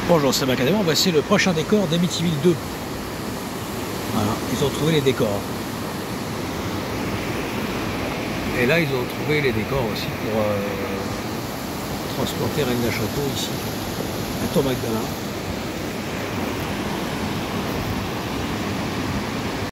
Bonjour, c'est Macadam, voici le prochain décor d'Amityville 2. Voilà, ils ont trouvé les décors. Et là, ils ont trouvé les décors aussi pour transporter Reine Château ici, à Tom Magdalene.